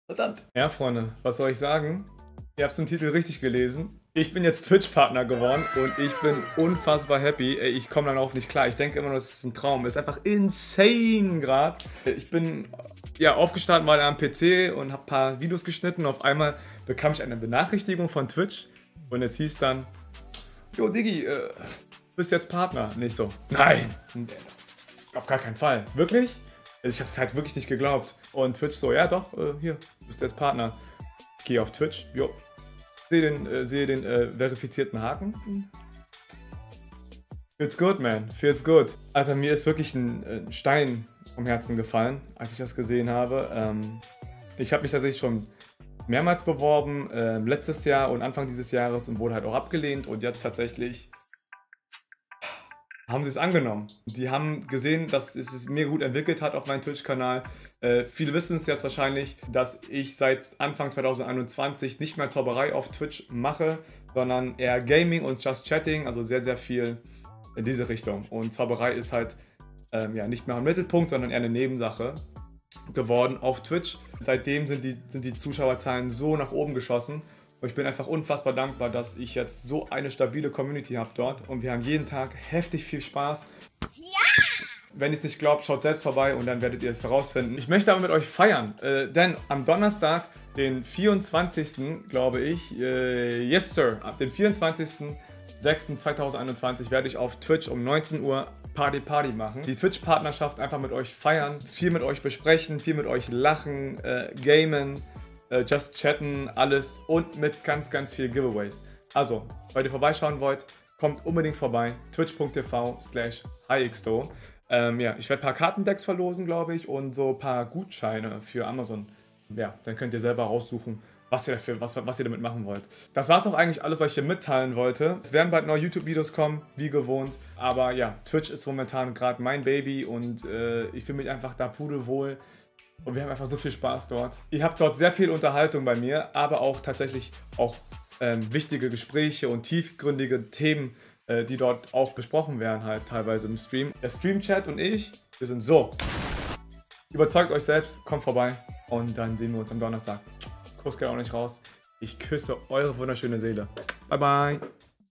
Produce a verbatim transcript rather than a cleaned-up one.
Verdammt. Ja, Freunde, was soll ich sagen? Ihr habt den Titel richtig gelesen. Ich bin jetzt Twitch-Partner geworden und ich bin unfassbar happy. Ey, ich komme dann auch nicht klar. Ich denke immer, das ist ein Traum. Es ist einfach insane gerade. Ich bin ja aufgestanden mal am P C und habe ein paar Videos geschnitten. Auf einmal bekam ich eine Benachrichtigung von Twitch und es hieß dann: Jo, Diggi, äh, bist jetzt Partner. Nicht so. Nein, auf gar keinen Fall. Wirklich? Ich habe es halt wirklich nicht geglaubt. Und Twitch so: Ja, doch, äh, hier, bist jetzt Partner. Geh auf Twitch. Jo. Sehe den, äh, sehe den äh, verifizierten Haken. Feels good, man. Feels good. Alter, mir ist wirklich ein, ein Stein vom Herzen gefallen, als ich das gesehen habe. Ähm, ich habe mich tatsächlich schon mehrmals beworben, äh, letztes Jahr und Anfang dieses Jahres, und wurde halt auch abgelehnt. Und jetzt tatsächlich haben sie es angenommen. Die haben gesehen, dass es sich mega gut entwickelt hat auf meinem Twitch-Kanal. Äh, viele wissen es jetzt wahrscheinlich, dass ich seit Anfang zweitausendeinundzwanzig nicht mehr Zauberei auf Twitch mache, sondern eher Gaming und Just Chatting, also sehr, sehr viel in diese Richtung. Und Zauberei ist halt ähm, ja, nicht mehr im Mittelpunkt, sondern eher eine Nebensache geworden auf Twitch. Seitdem sind die, sind die Zuschauerzahlen so nach oben geschossen. Und ich bin einfach unfassbar dankbar, dass ich jetzt so eine stabile Community habe dort. Und wir haben jeden Tag heftig viel Spaß. Ja! Wenn ihr es nicht glaubt, schaut selbst vorbei und dann werdet ihr es herausfinden. Ich möchte aber mit euch feiern, äh, denn am Donnerstag, den vierundzwanzigsten glaube ich, äh, yes sir, ab dem vierundzwanzigsten sechsten zweitausendeinundzwanzig werde ich auf Twitch um neunzehn Uhr Party Party machen. Die Twitch-Partnerschaft einfach mit euch feiern, viel mit euch besprechen, viel mit euch lachen, äh, gamen, Just chatten, alles und mit ganz, ganz viel Giveaways. Also, weil ihr vorbeischauen wollt, kommt unbedingt vorbei. twitch punkt t v slash hixdo. Ähm, ja, ich werde ein paar Kartendecks verlosen, glaube ich, und so ein paar Gutscheine für Amazon. Ja, dann könnt ihr selber raussuchen, was ihr dafür, was, was ihr damit machen wollt. Das war es auch eigentlich alles, was ich dir mitteilen wollte. Es werden bald neue YouTube-Videos kommen, wie gewohnt. Aber ja, Twitch ist momentan gerade mein Baby und äh, ich fühle mich einfach da pudelwohl. Und wir haben einfach so viel Spaß dort. Ihr habt dort sehr viel Unterhaltung bei mir, aber auch tatsächlich auch ähm, wichtige Gespräche und tiefgründige Themen, äh, die dort auch besprochen werden, halt teilweise im Stream. Der Stream-Chat und ich, wir sind so. Überzeugt euch selbst, kommt vorbei und dann sehen wir uns am Donnerstag. Kuss geht auch nicht raus. Ich küsse eure wunderschöne Seele. Bye, bye.